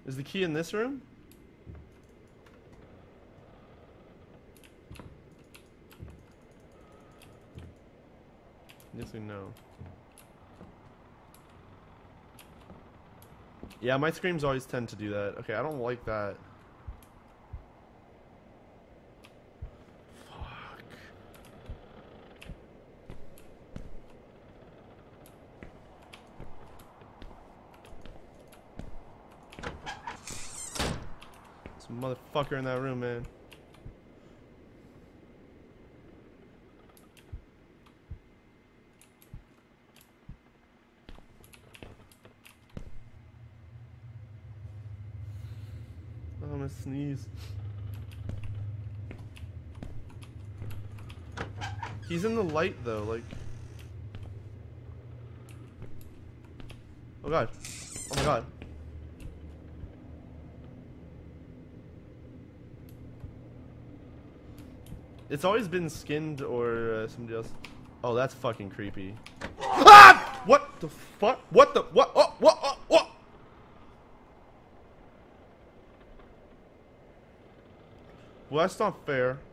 Is the key in this room? Yes or no? Yeah, my screams always tend to do that. Okay, I don't like that. Fuck. There's a motherfucker in that room, man. I'm gonna sneeze. He's in the light though, like. Oh god. Oh my god. It's always been skinned or somebody else. Oh, that's fucking creepy. Ah! What the fuck? What the what? Oh, what? Oh, what? Well, that's not fair.